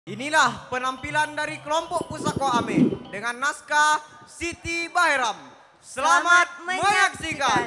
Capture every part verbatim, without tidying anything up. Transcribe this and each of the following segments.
Inilah penampilan dari kelompok Pusako Ame dengan naskah Siti Baheram. Selamat, Selamat menyaksikan.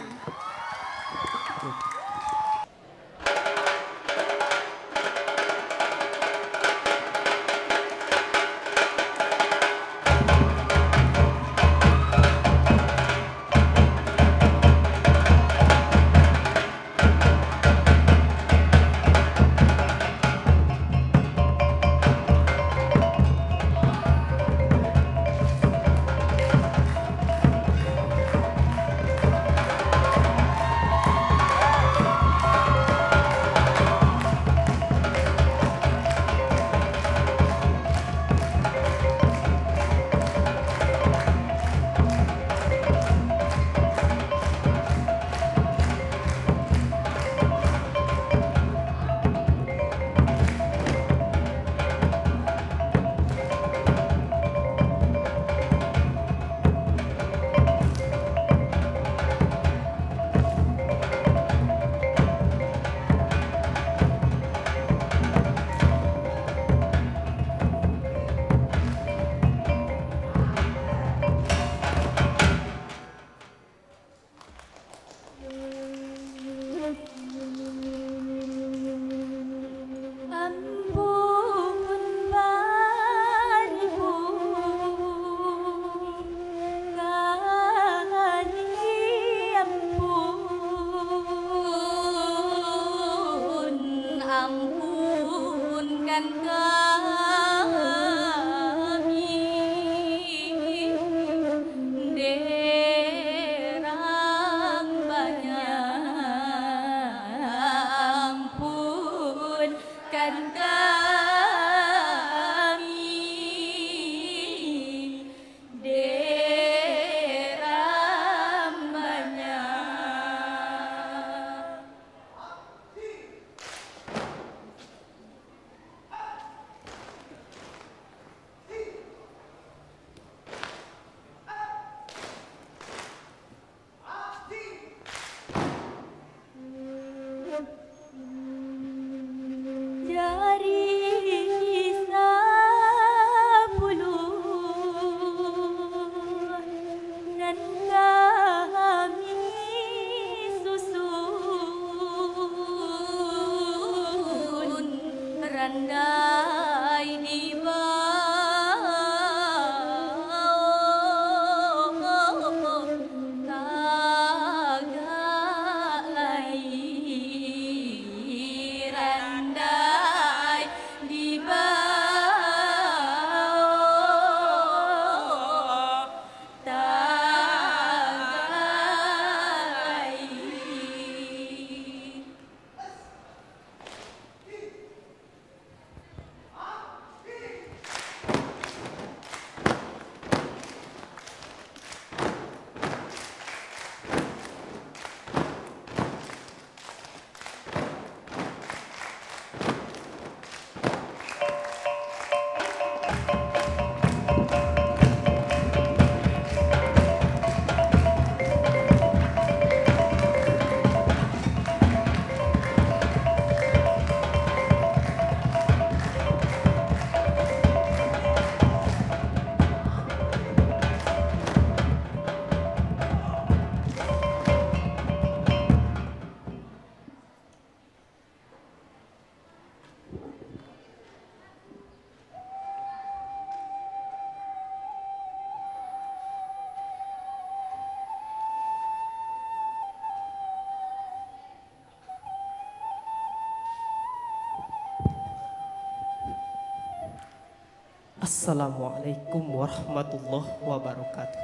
Assalamualaikum warahmatullahi wabarakatuh.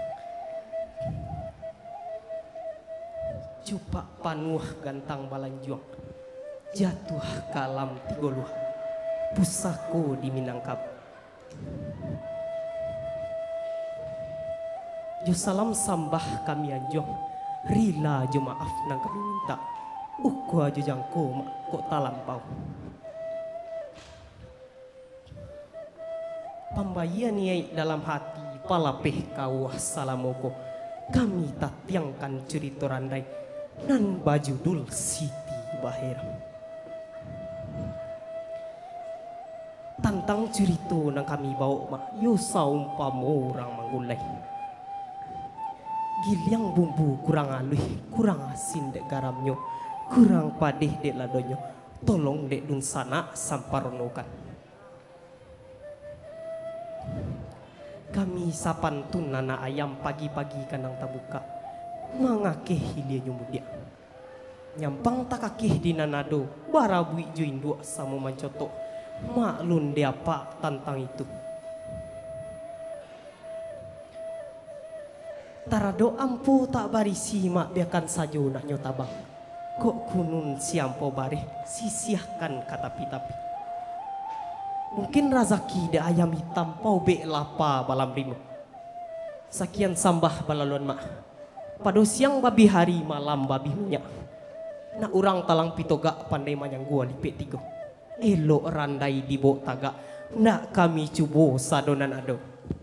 Cupak panuh gantang balanjuang, jatuh kalam tigoluh, pusako di Minangkabau. Jo salam sambah kami anjong, rila jo maaf nang kami minta, ukwa jo jangko mak kok talampau. Pambayan yai dalam hati palapeh kawah salamoko, kami tatiangkan cerita randai nan baju dul Siti Baheram. tentang cerita nang kami bawa mak yo saumpama orang manggulai. Giliang bumbu kurang alih, kurang asin dek garamnya, kurang padih dek ladonyo. Tolong dek dun sana samparonokan. Kami sapantun nana ayam pagi-pagi kanang tabuka. Mangakeh hilia nyumudia. Nyampang takakih di nanado, barabui juin dua sama mancoto. Maklun dia pak tentang itu. Tarado ampu tak barisi mak biarkan saja nak nyotabang. Kok kunun siampo bareh sisihkan kata tapi. Mungkin razaki de ayam hitam pau be lapa balam rima. Sakian sambah balaluan mak. Pada siang babi hari malam babi minyak. Nak orang talang pitoga pandai manyang gua lipet tiga. Elok randai di bok tagak. Nak kami cubo sadonan ado.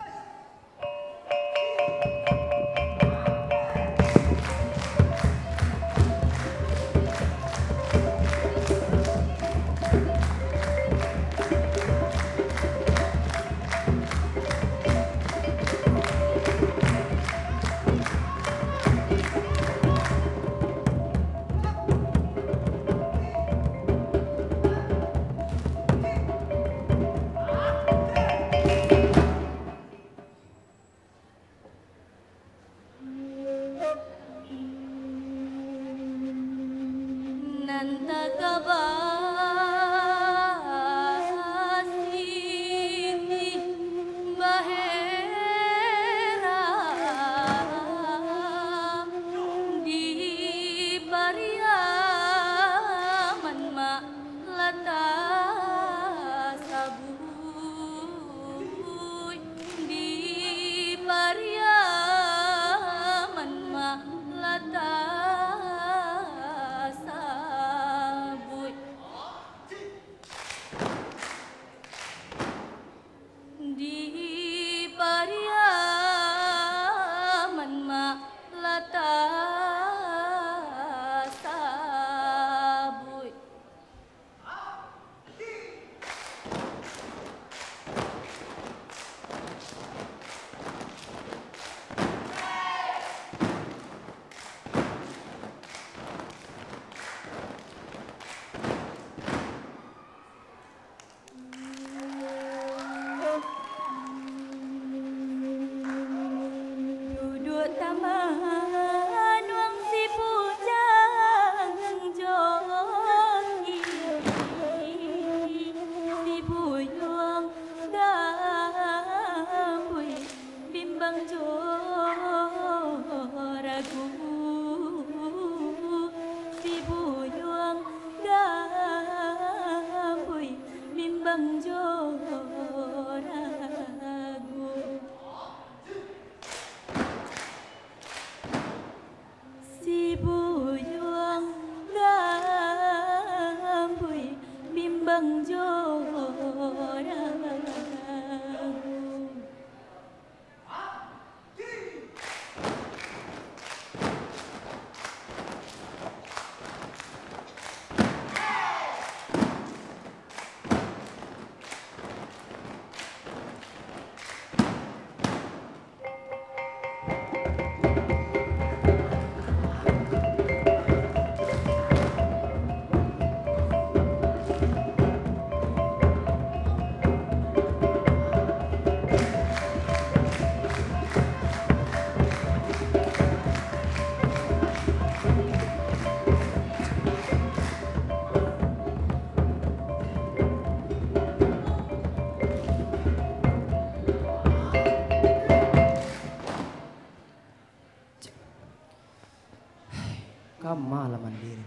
Malah mandiri.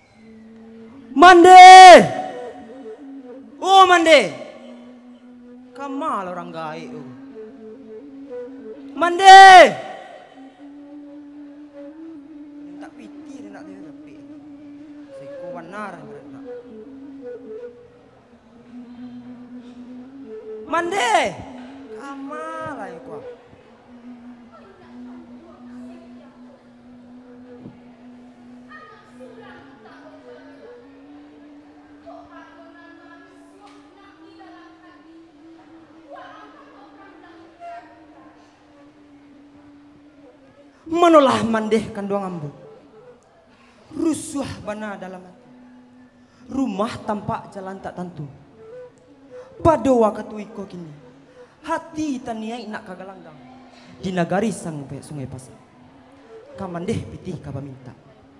Mande! Oh mande! Kamal orang gaik tu. Mande! Tak piti dia nak dia tapi. Seko wanar mereka. Mande! Kamal lah itu. Manolah mandeh kanduang ambo. Rusuh bana dalam hati. Rumah tampak jalan tak tentu. Padowa katuiko kini. Hati taniai nak kagalanggang. Di nagari sang sungai pasang. Kamandeh pitih kaba minta.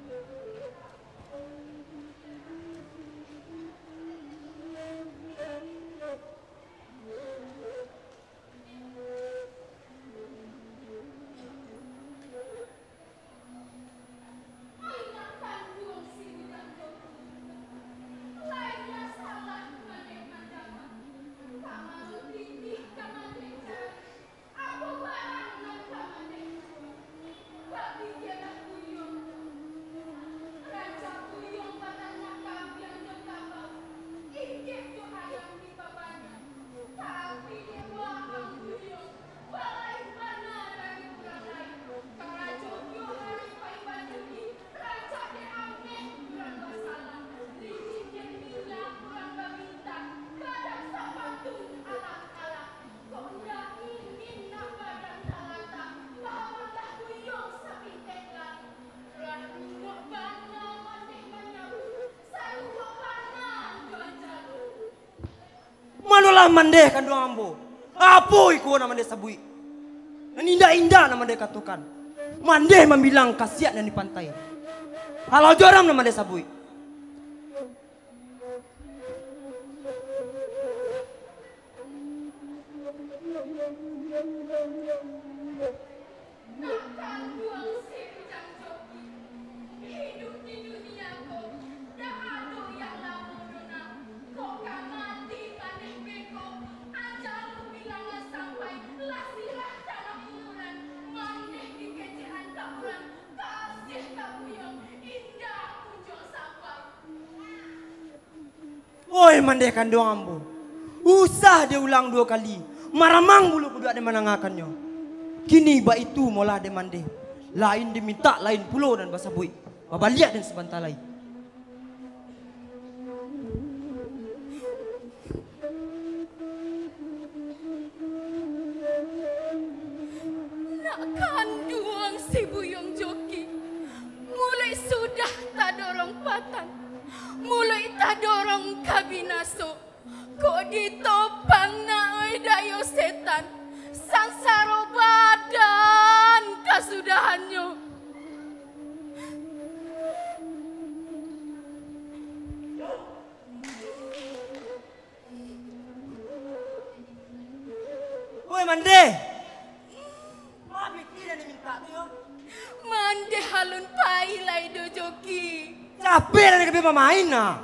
Manolah mandeh kanduang ambo. Apa iku nama mandeh sabui? Dan indah-indah nama mandeh katukan. Mandeh membilang kasiat dan di pantai. Halau joram nama mandeh sabui. Oi mandeh kanduang ambo. Usah dia ulang dua kali. Maramang bulu kudu ada menangakannya. Kini ba itu molah de mandeh. Lain diminta lain pulau dan bahasa bui. Babaliak dan sebentar lain. Nak kanduang si Buyong Joki. Mulai sudah tak dorong patan. Mulai tak dorong kabinaso. Kok ditopang na oi dayo setan. Sangsaro badan kasudahannya. Oi mandeh. Mami tidak diminta tuh. Mande halun pailai do Joki. Capek dari kebi pemain nah.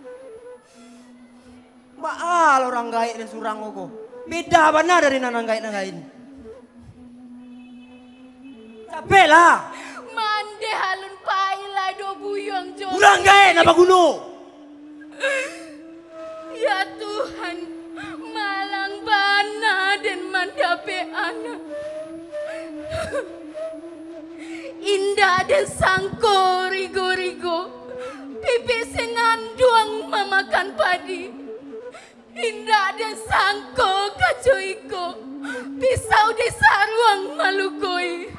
Baal orang gaik dan surang kok. Beda benar dari nanang gaik nang gaik. Capek lah. Mande halun pailai do Buyong Joki. Urang gaik napa gunung. Ya Tuhan, malang bana dan mandape anak. Indah dan sangko rigo-rigo. Pipi senanduang memakan padi. Indah dan sangko kacuiko. Pisau di saruang malukoi.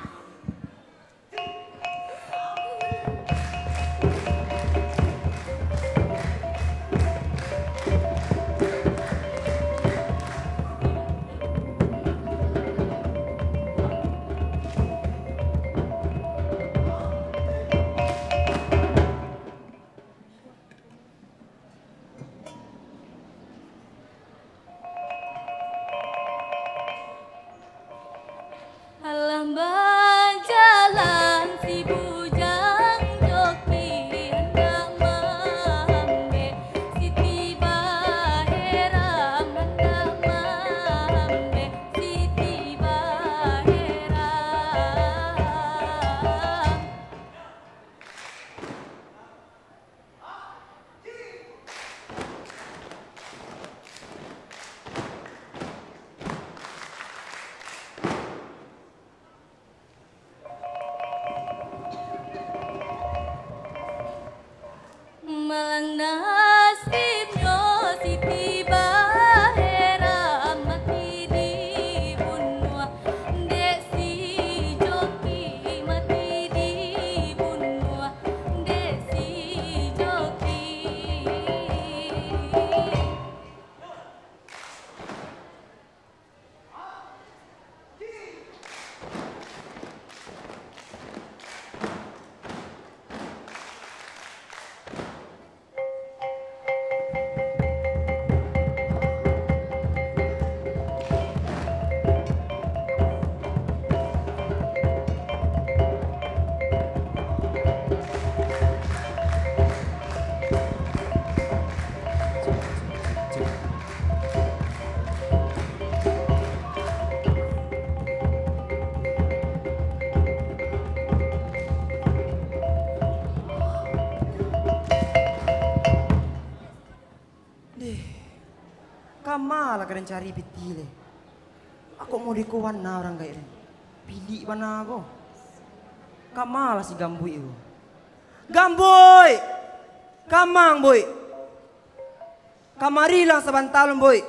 Kama lah kalian cari piti le. Aku mau dikuan na orang kayak ini. Pilih mana aku. Kama lah si Gambui itu. Gambui! Kamang boy. Kamari lang sa bantalon boy.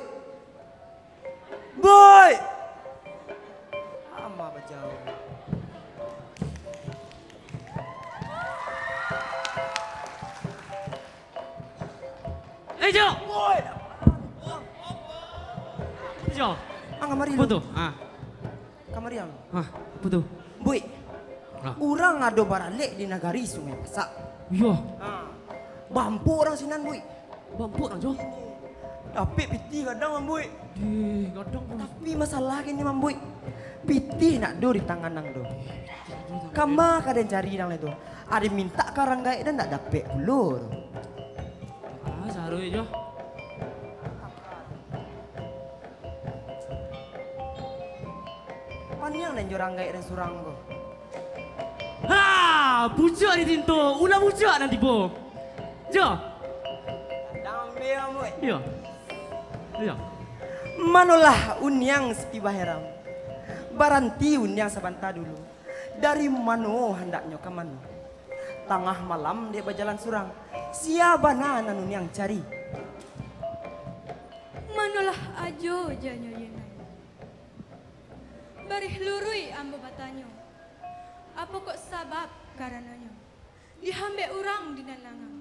Boy! Ama ba jauh? Eh Jo. Boy! Jo. Ang kamari lang. Putu. Ah. Kamari lang. Ah, putu. Boy. Ah. Urang ado barale di nagari Sungai Pasak. Yo. Ah. Bampu orang sinan boy. Bampu nang Jo. Tapi piti kadang mam boy. Di gadang pun. Tapi masalah gini mam boy. Piti nak do di tangan nang do. Kama kadang cari nang itu. Ada minta karang gaya dan nak dapet ulur. Ah, saru Jo. Panyang dan jorang gaya dan surang go. Ha, bujak ni tinto. Ulah bujak nanti bo. Jo. Dambe mam boy. Yo. Yo. Manolah unyang setiba heram. Baranti unyang sabanta dulu. Dari mano hendaknya ke mano. Tengah malam dia berjalan surang. Siapa na nanun yang cari? Manolah ajo janyo yenay. Barih lurui ambo batanyo. Apa kok sabab karenanya? Dihambe orang di nalangang.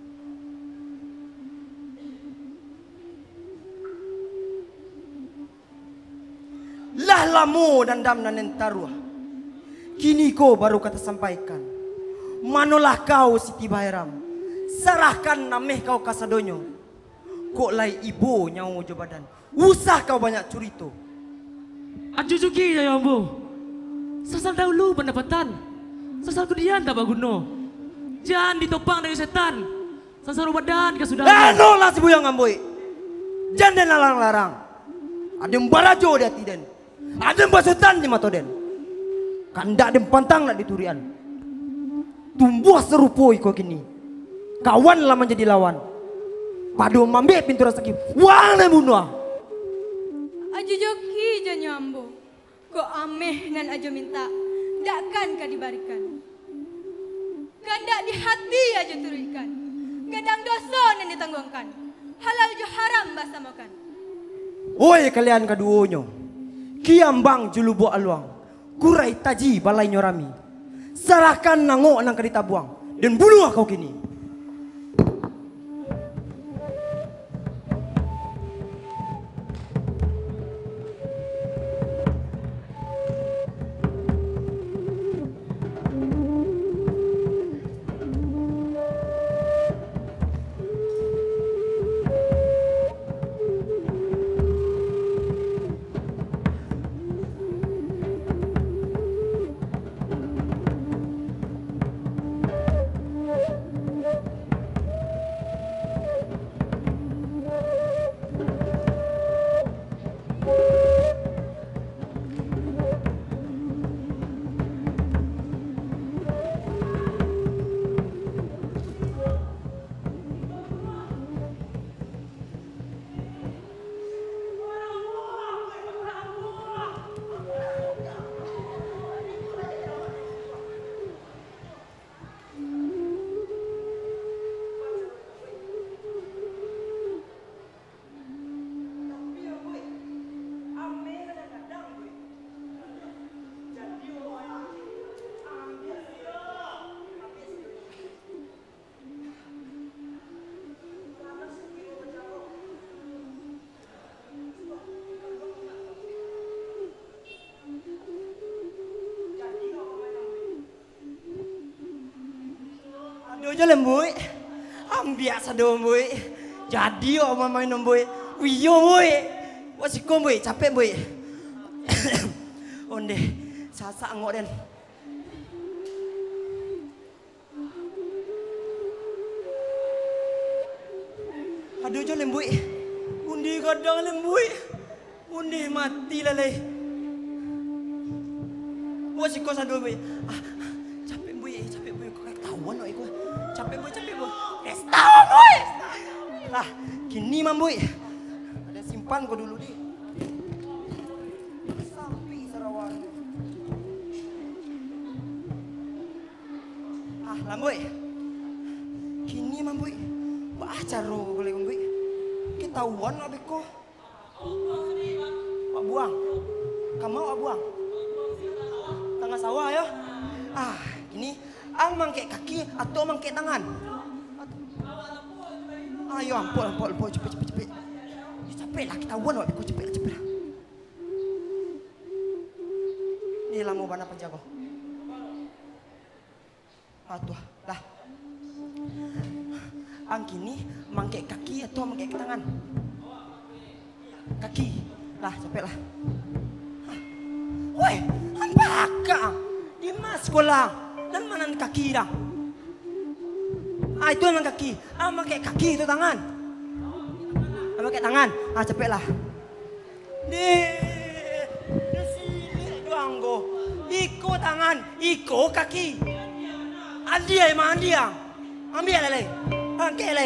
Lah lamu dan dam nanen taruah. Kini ko baru kata sampaikan. Manolah kau Siti Bahiram. Serahkan nameh kau kasadonyo. Kok lai ibu nyawa jo badan. Usah kau banyak curito. Aju jugi ya ambo. Sasal dahulu pendapatan. Sasal kemudian tak baguno. Jangan ditopang dari setan. Sasal badan ke sudah. Eh no lah si buyang amboi. Jangan larang-larang. Ada yang barajo di hati den. Ada yang basutan di mata den. Kandak den pantang nak diturian. Tumbuh serupo iko kini. Kawan lah menjadi lawan. Padu mambe pintu rasaki. Wang na bunuh. Ajo joki janyo ambo. Kok ameh nan ajo minta. Dakkan ka dibarikan. Kandak di hati aja turikan. Gadang dosa nan ditanggungkan. Halal jo haram bahasa makan. Oi kalian kaduonyo. Kiambang julubo aluang. Kurai taji balai nyorami. Serahkan nangok nang kadita buang. Dan bunuh kau kini. Aduh jalan boy. Ambiak sado boy. Jadi orang main boy. Wiyo boy. Wasiko boy, capek boy. Onde, sasak ngok den. Aduh jalan boy. Undi kadang lemboy. Undi mati lah leh. Wasiko sado boy. Ah, capek boy, capek boy. Kau ketahuan loh ikut. Capek boy, capek boy. Resta boy. Lah, kini mam boy. Ada simpan depan kau dulu di. Sampai Sarawak. Ah, lamboy. Kini mamboy. Baca ro boleh mamboy. Ketahuan lah beko. Wak buang. Kamu wak buang. Tengah sawah ya. Ah, ini ang mangkek kaki atau mangkek tangan. Ayo ampun ampun ampun cepet cepet cepet. Ya, cepet lah kita wan wak beko cepet lah cepet lah. Ni lah mau bana penjago. Ah tuh dah. Ang kini mangkek kaki atau mangkek tangan? Kaki. Lah cepet lah. Woi, ampaka. Di mas sekolah. Dan mana kaki dah? Ah itu yang kaki. Ah pakai kaki itu tangan. Ah pakai tangan. Ah cepatlah. Di di sini doang go. Iko tangan, iko kaki. Andia emang andia. Ambil lele. Angkat lele.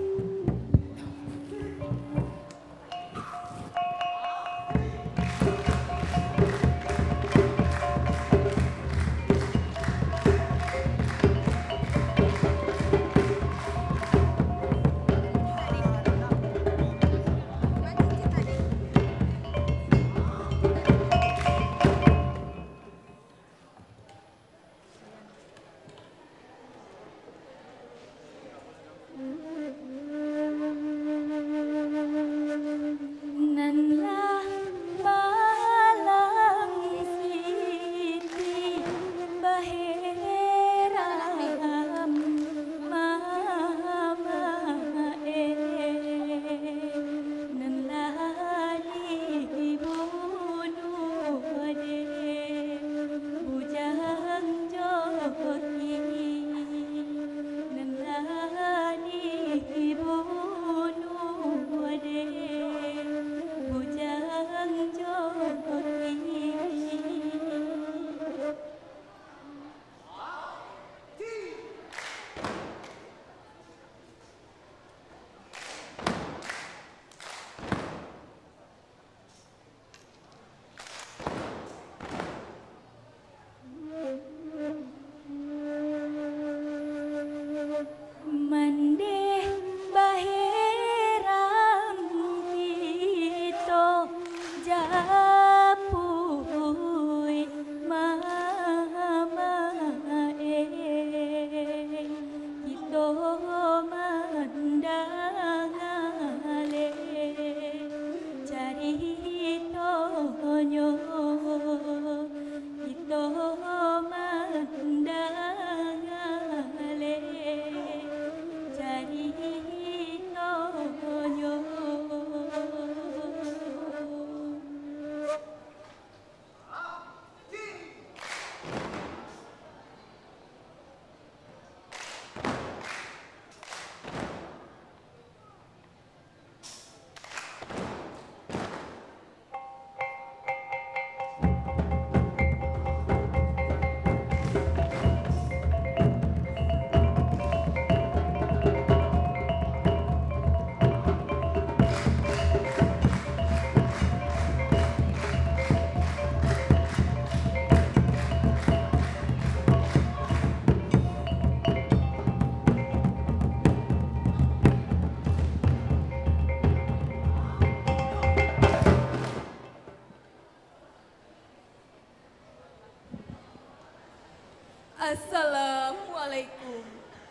Assalamualaikum.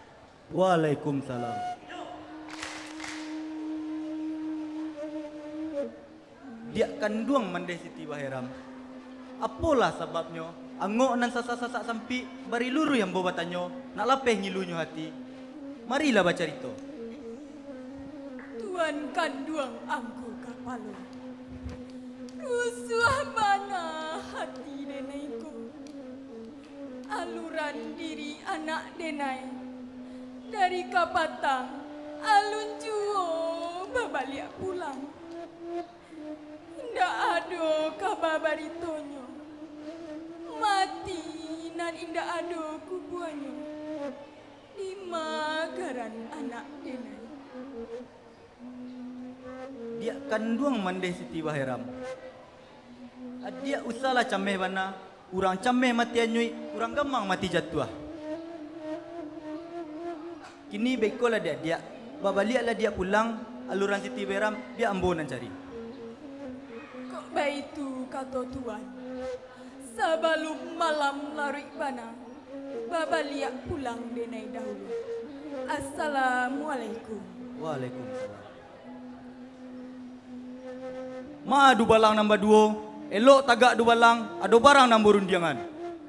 Waalaikumsalam. Dia kanduang mandai Siti Bahiram. Apalah sebabnya? Angok nan sasak-sasak sampi bari luru yang bobatannya nak lapeh ngilunya hati. Marilah baca cerita. Tuan kanduang angku kapalo. Rusuh bana hati denaiku. Aluran diri anak denai dari kapatang alun juo babaliak pulang. Ndak ado kabar baritonyo mati nan indak ado kubuanyo di magaran anak denai. dia kanduang mandeh Siti Bahiram. Dia usahlah cameh bana, urang cameh mati anyui, urang gamang mati jatuh. Kini bekolah dia dia, babaliaklah dia pulang, aluran Siti Bahiram dia ambo nan cari. Kok baitu kata Tuan, sebelum malam lari bana, babaliak pulang denai dahulu. Assalamualaikum. Waalaikumsalam. Ma adu balang nambah dua, elok tagak adu balang, ado barang nambah rundiangan.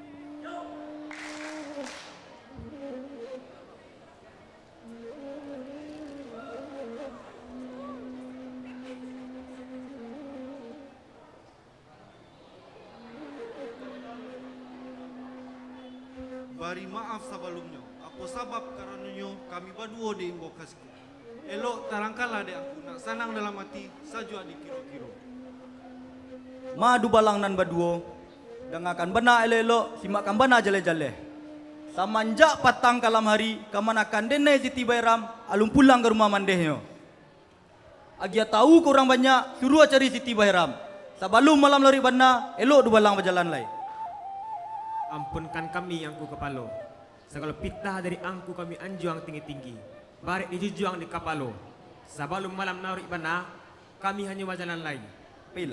Bari maaf sebelumnya. Apa sebab karenanya kami berdua di imbokasiku. Elok tarangkalah dek aku nak sanang dalam hati sajua di kiro-kiro. Ma adu balang nan berdua, dengarkan benar elok, simakkan benar jale-jale. Samanjak patang kalam hari, kamanakan denai Siti Bahiram, alum pulang ke rumah mandehnya. Agia tahu kurang banyak, suruh cari Siti Bahiram. Sebelum malam lari benar, elok adu balang berjalan lain. Ampunkan kami angku kepala. Segala pitah dari angku kami anjuang tinggi-tinggi. Barik dijujuang di kapalo. Sebelum malam narik bana, kami hanya berjalan lain. Pilih.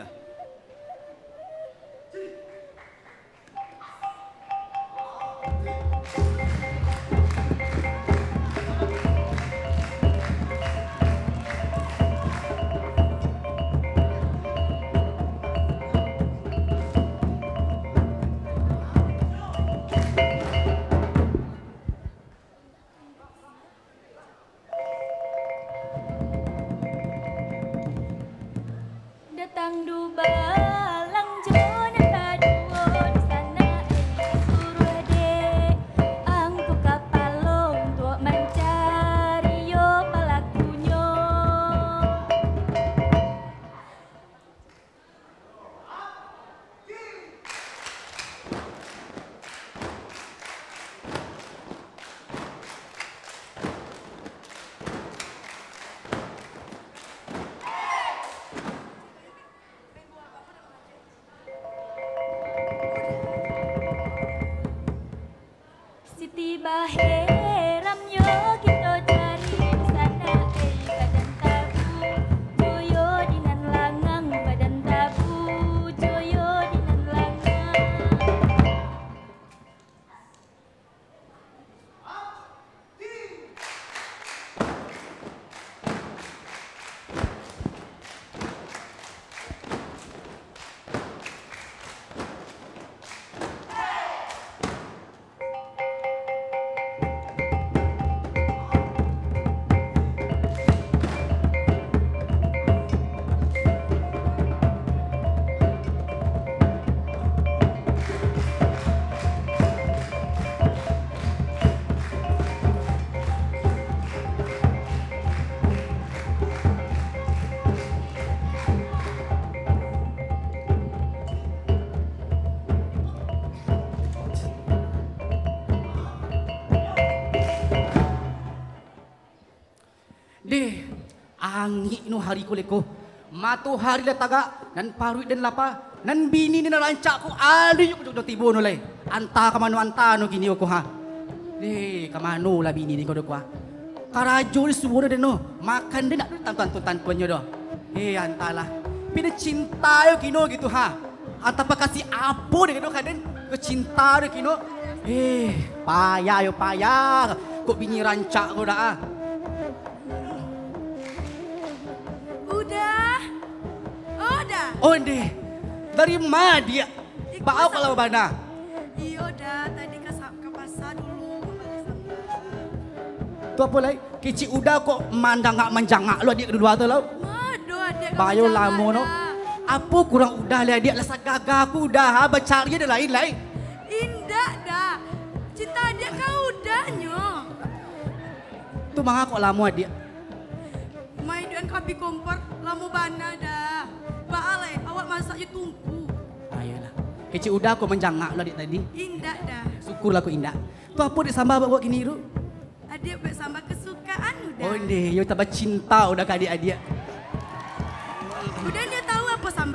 Datang du balang jona kaduo di sana eh suruh dek angku kapalong untuk mencari yo pelakunya. Siti Bahiram yo kita cari di sana eh badan tabu joyo dinan langang badan tabu joyo dinan langang. Deh, angin no hari koleko. Matu hari le taga nan parut dan lapa nan bini ni rancak ku ali yuk dok tibo no le. Anta ka manu anta no gini ko ha. Deh, ka manu la bini ni ko dok wa. Karajo ni suara de no. Makan de nak tantuan-tantuan punya do. Eh antalah. Pina cinta yo kino gitu ha. Anta pa kasih apa de do kaden ke cinta de kino. Eh, payah yo payah. Kok bini rancak ko dah ah. Udah. Oh dah. Oh deh, dari mana dia? Bawa kalau mana? Iya dah, tadi ke, ke pasar dulu. Tu apa lagi? Kecik udah kok mandang ngak menjangak lo adik kedua tu lo. Waduh adik. Bayo lamo no. Apa kurang udah lah adik lasa gagah aku udah ha bercari dia lain lain. Indah dah. Cinta adik kau udahnya. Tu mangga kok lamo adik. Main dengan kapi kompor lamo bana dah. Baalai awak masaknya tungku. Ayolah. Kecik udah kok menjangak lo adik tadi. Indah dah. Syukurlah aku indah. Tu apa dik sambal buat kini ru? Adik buat sambal kesukaan udah. Oh deh, yo tambah cinta udah ke adik-adik.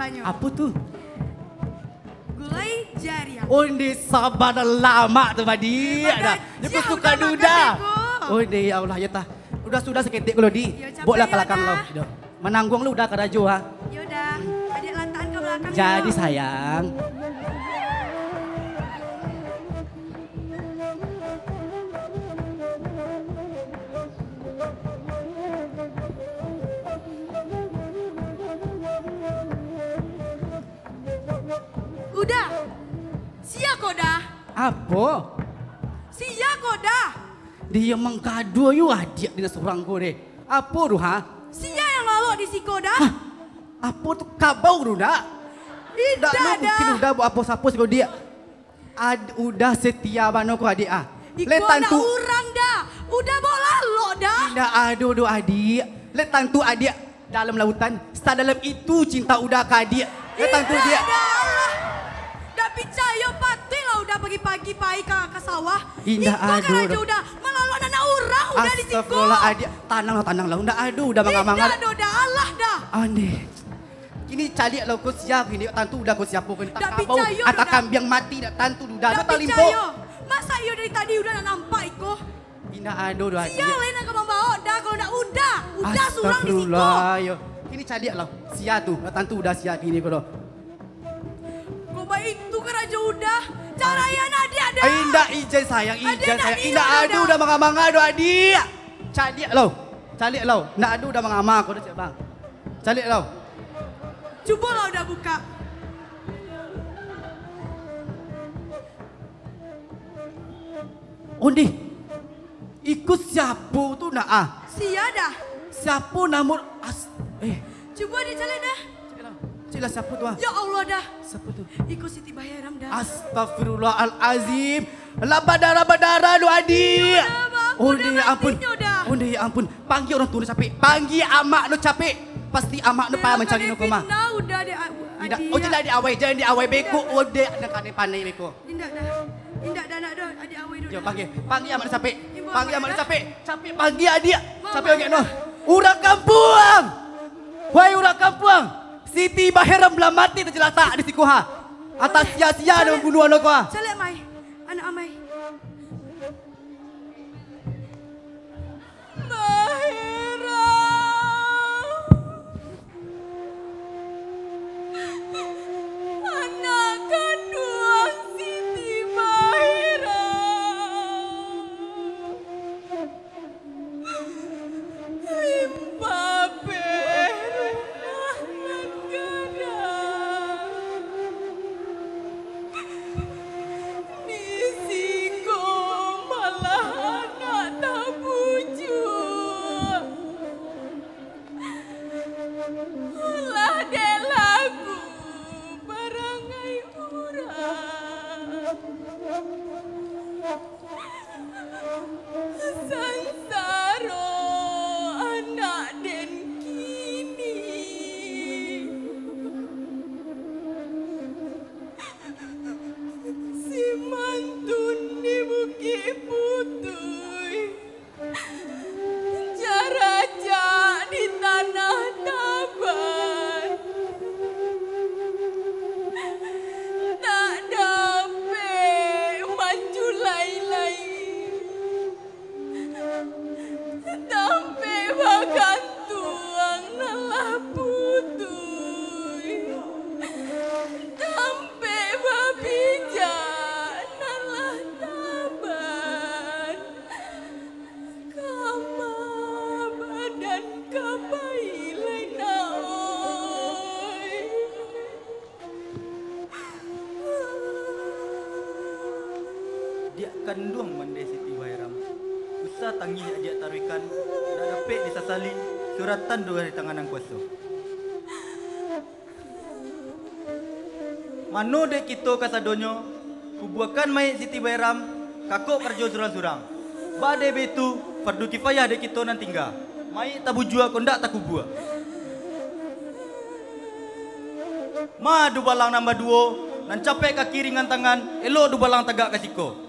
banyak. Apa tuh? Gulai jariah. Oh, ini sabar dah lama tu Badi. Dah. Dia pun suka duda. Oh, ini ya Allah ya tah. Udah sudah seketik kalau di. Boklah ke belakang lo. Menanggung lu udah ke rajo ha. Yaudah, adik lantaan ke belakang. Jadi sayang. Udah. Sia kau dah. Apa? Sia kau dah. Dia mengkadu yu adik dengan seorang kau deh. Apa tu ha? Sia yang lalu di siko dah. Hah? Apa tu kabau tu dah? Tidak dah. dah. Mungkin udah buat apa-apa kau dia. Ad, udah setia bano kau adik ah. Iko nak orang dah. Udah bawa lalu dah. Tidak ada do adik. Let tantu adik dalam lautan. Setelah dalam itu cinta udah ke adik. Let tantu dia. Dah percaya pati lah udah pagi-pagi pai ke, ke sawah. Indah Iko ado. kan aja udah melalu anak orang udah di siko. Astagfirullah adik. Tanang lah tanang lah. Udah ado udah mangang-mangang. Tidak do dah Allah dah. Aneh. Kini cari lah kau siap ini tantu udah kau siap kau tak kabau percaya, atau dah. kambing mati dah tantu udah Dah tak limpo. percaya. Masa iyo dari tadi udah nak nampak Iko. Indah ado doa. Sia lain nak membawa dah kalau nak udah. Udah surang di siko. Astagfirullah. Yo. Kini cari lah sia tu. Tantu udah siap kini kau dah. Kau baik itu kan aja udah. Cara yang adik ada. Indah izin sayang, izin sayang. Indah adu udah manga-manga doa adik. Cari lo. Cari lo. Nak adu udah manga-manga kau dah cek bang. Cari lo. Cuba lah udah buka. Undi. Ikut siapa tu nak ah? Sia dah. Siapa namun as eh. Coba dia cari dah. Cila siapa tu ah? Ya Allah dah. Siapa tu? Ikut Siti Bayaram dah. Astagfirullahalazim. Labadara-badara lu adik. Oh dia ampun. Oh dia ampun. Panggil orang tua lu capek. Panggil amak lu capek. Pasti amak lu payah mencari nu koma. Nah udah dia Tidak. Oh jelah dia awai. Jangan dia awai beko. Oh dia nak kane pandai beko. Indah dah. Indah dah nak dah. Adik awai dulu. Yo panggil. Panggil amak lu capek. Panggil amak lu capek. Capek panggil adik. Capek orang no. Urang kampung. Wahai urang kampung. Siti Bahiram belah mati terjelata di siku ha. Atas sia-sia dengan bunuh anak kau. Celek mai. Anak amai. Anak kandung Siti Bahiram. Limpa berumah negara. Nisiko malah anak tak bujur. Ulah dek lagu barangai urang. Sansaro anak den kini. Si mantun di Bukit Putui. Jaraja di tanah Taban. Tak dapat maju lai-lai. Sampai bagan tuang nalah putui. Sampai babijak nalah taban. Kama badan kapai lai naoi. Dia kandung mande Siti Bahiram. Usah tangih adik taruikan. Dah dapat disasali suratan dua dari tangan ang kuasa. Mano dek kita kasadonyo kubuakan mai Siti Bahiram kakok kerja surang-surang. Bade betu fardu kifayah dek kita nan tinggal. Mai tabujua kondak tak kubua. Ma du balang nambah duo nan capek kaki ringan tangan elo du balang tagak kasiko.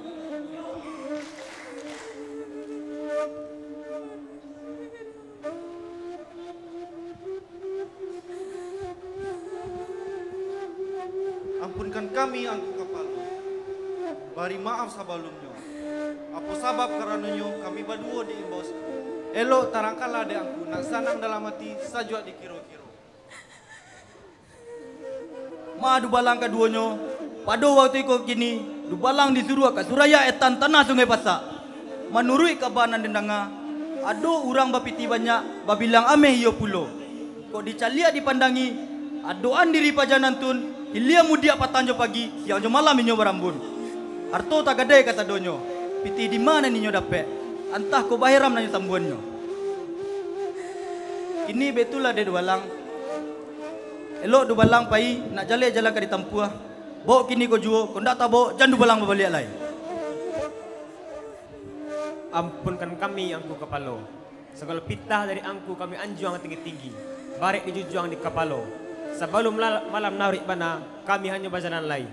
kan kami angku kapalo. Bari maaf sabalumnya. Apa sabab karenanya kami berdua diimbau. Elok tarangkala de angku nak sanang dalam hati sajua dikiro-kiro. Ma du balang kaduonyo. Pado waktu iko kini du balang disuruh ke Suraya etan tanah Sungai Pasak. Menurut kabanan dendanga, ado urang bapiti banyak babilang ameh iyo pulo. Kok dicalia dipandangi, adoan diri pajanan tun, hilia mudia patanjo pagi, siang jo malam inyo barambun. Arto tak gede kata donyo, piti di mana ninyo dapet, antah ko bahiram nanyo tambuannya. Ini betulah de dualang. Elok du balang pai nak jale jalan ka ditampuah. Bawa kini ko juo, ko ndak ta bawa jangan du balang babaliak lai. Ampunkan kami angku kapalo. Segala pitah dari angku kami anjuang tinggi-tinggi. Barek dijujuang di kapalo. Sebelum malam narik bana, kami hanya bajanan lai.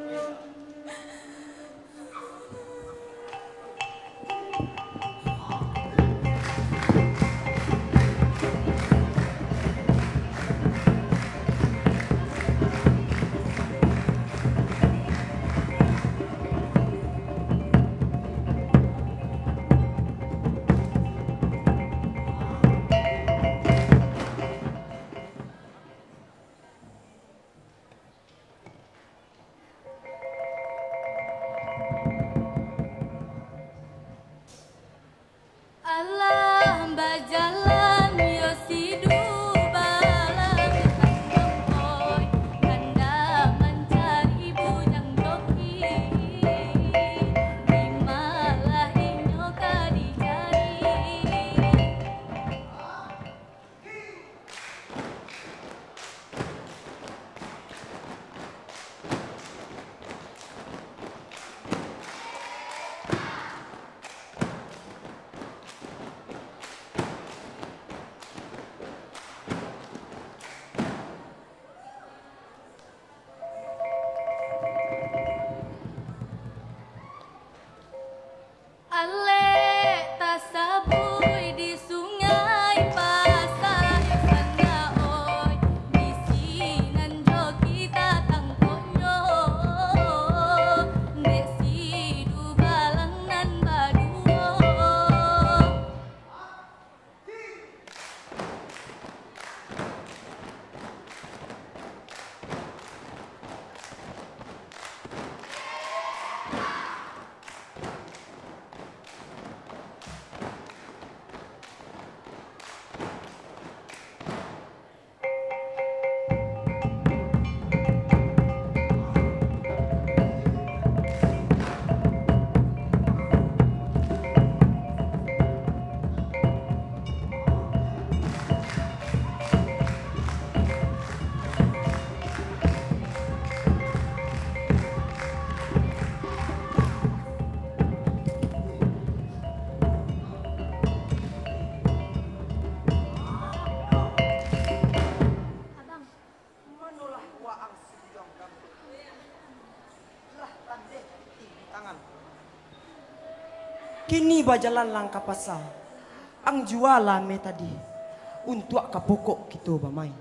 Kini bajalan langkah pasal. Ang jualan me tadi. Untuk ke pokok kita bamai.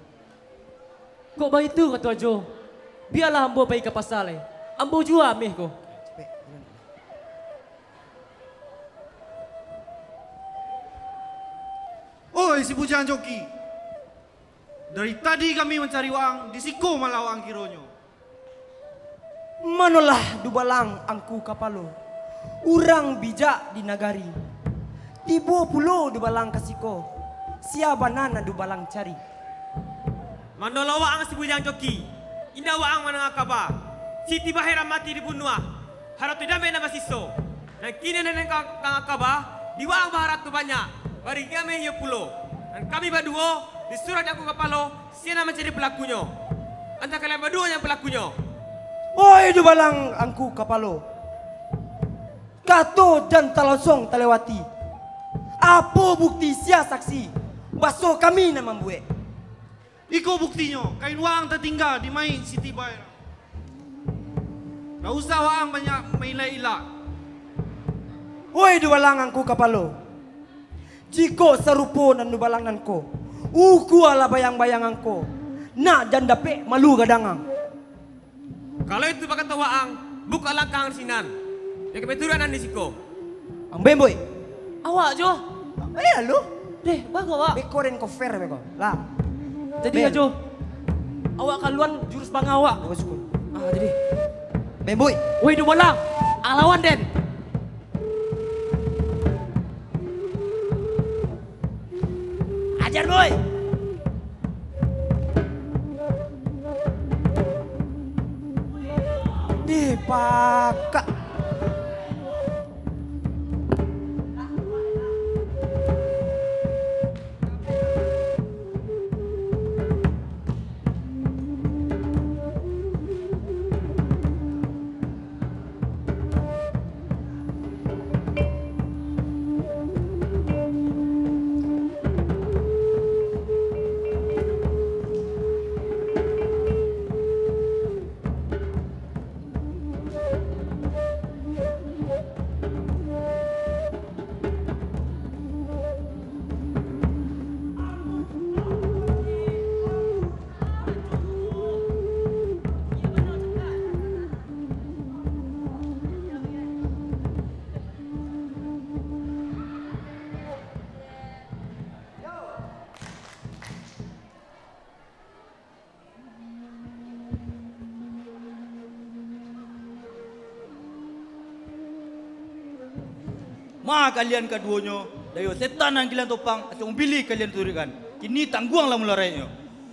Kok baik tu kata Jo? Biarlah ambo pergi ke pasar le. Ambo jual ameh ko. Oi si bujang joki. Dari tadi kami mencari uang, di siko malah uang kironyo. Manolah dubalang angku kapalo. Urang bijak di nagari. Tibo pulo dubalang kasiko. Siapa nana dubalang cari. Manolah waang si bujang joki. Indah waang manang akaba. Siti Bahiram mati dibunuh. Harap tidak main nama siso. Dan kini nenek kang akaba. Di waang baharat tu banyak. Bari kami hiyo pulo. Dan kami berdua di surat aku kapalo. Siapa mencari pelakunya. Antara kalian berdua yang pelakunya. Oi dubalang angku kapalo. Kato dan talosong telewati. Apa bukti sia saksi? Baso kami na membuat. Iko buktinya, kain waang tertinggal di main Siti Bahiram. Gak usah waang banyak main ila. Woi dubalang angku kapalo. Jiko serupo nan dubalang nanko. Uku ala bayang-bayang angko. Na dan dapet malu gadangang. Kalau itu pakai tawaang, buka langkang sinan. Yang kebetulan di siko. Ang bemboy. Awak Jo. Eh lu. Deh, bago awak. Beko rin ko fair beko. Lah. Jadi Ben. ya Jo. Awak kaluan jurus bang awak. Bagus ko. Ah, jadi. Bemboy. Woi, du bolang. Alawan Den. Ajar boy. Di pakak. Ma kalian keduanya, dayo setan yang kalian topang, asal pilih kalian turikan. Kini tangguanglah mularainya.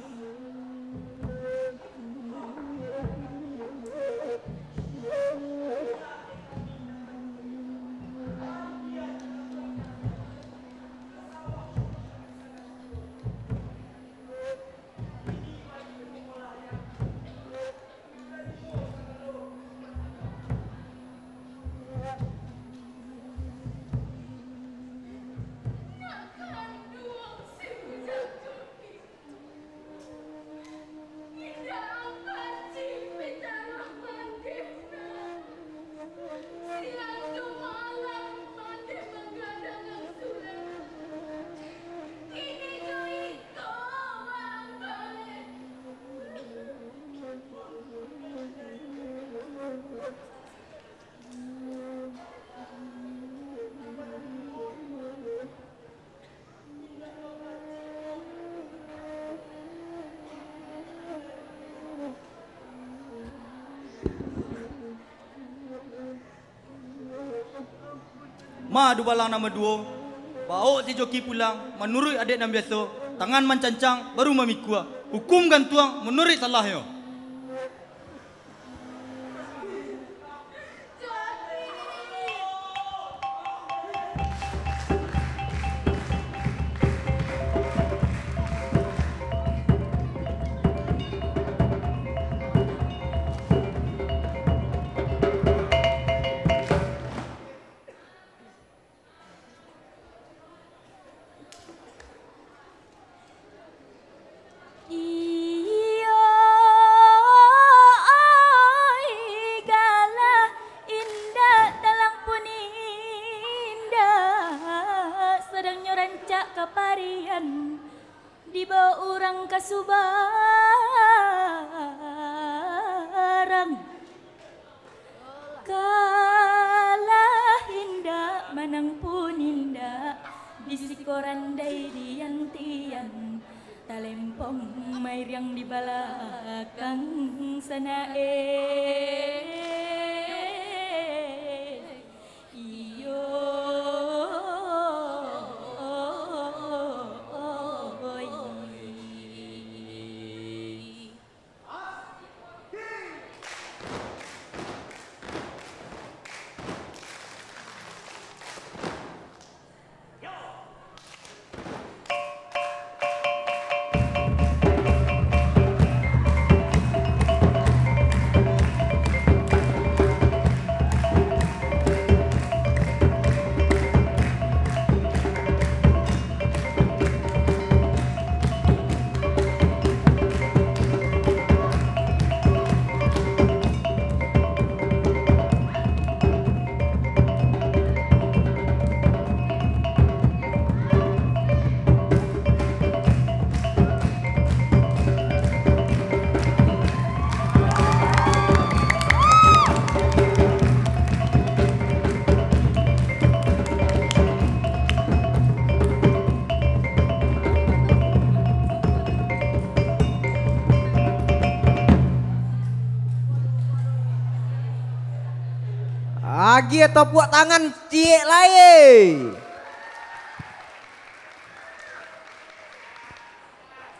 Ma adu balang nama dua, bawa si joki pulang, menurut adik dan biasa, tangan mencancang, baru memikua, hukum gantuang menurut salahnya. Kaparian dibawa orang kasubarang kalah hinda manang pun hinda bisikorandai diantian talempong mair yang di belakang sana eh iyo Agi tepuk tangan ciek lain.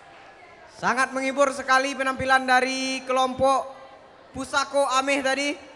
Sangat menghibur sekali penampilan dari kelompok Pusako Ameh tadi.